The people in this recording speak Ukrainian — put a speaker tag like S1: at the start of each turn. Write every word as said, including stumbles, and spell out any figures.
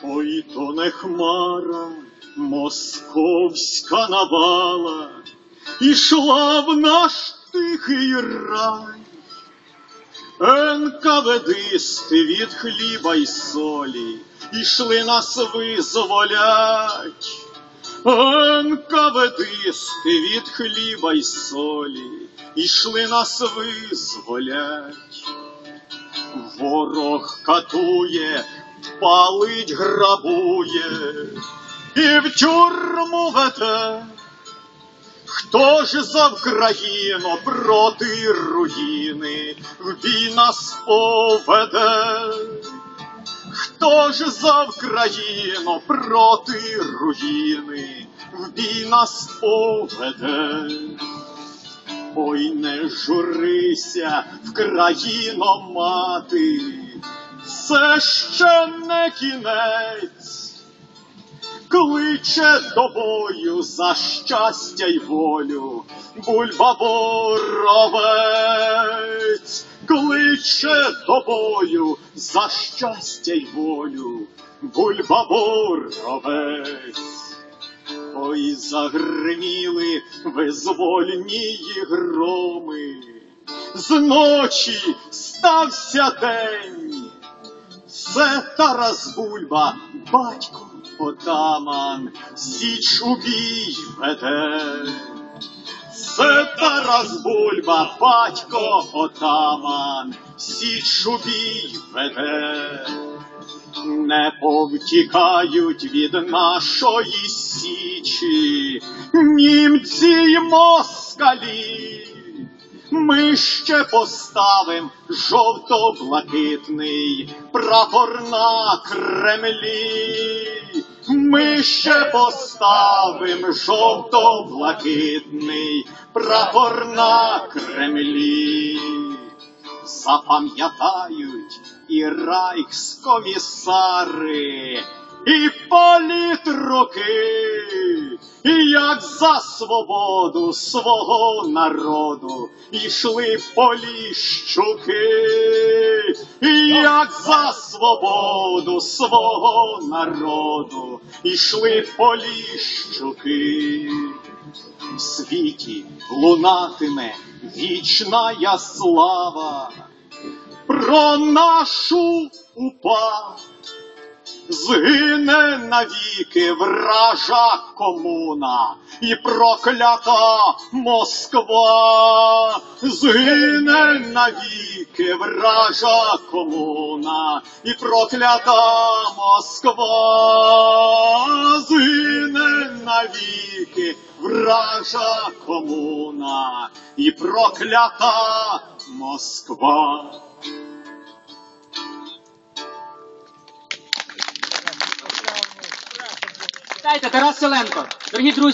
S1: Ой, то не хмара, московська навала, ішла в наш тихий рай. Енкаведисти від хліба й солі ішли нас визволять. Енкаведисти від хліба й солі ішли нас визволять. Ворог катує, палить, грабує і в тюрму веде. Хто ж за Вкраїну проти руїни в бій нас поведе? Хто ж за Вкраїну проти руїни в бій нас поведе? Ой, не журися, Вкраїно мати, це ще не кінець. Кличе до бою за щастя й волю Бульба-Боровець. Кличе до бою за щастя й волю Бульба-Боровець. Ой, загриміли визвольні громи, з ночі стався день. Це Тарас Бульба, батько отаман, січ у бій веде. Це Тарас Бульба, батько отаман, січ у бій веде. Не повтікають від нашої січі німці й москалі. Ми ще поставим жовто-блакитний прапор на Кремлі. Ми ще поставим жовто-блакитний прапор на Кремлі. Запам'ятають і райхскомісари, і політруки, як за свободу свого народу ішли Поліщуки, як за свободу свого народу ішли Поліщуки. В світі лунатиме вічна слава про нашу УПА. Згине навіки вража комуна і проклята Москва. Згине навіки вража комуна і проклята Москва. Згине навіки вража комуна і проклята Москва.
S2: Вітайте, Тарас Селенко. Дорогі друзі.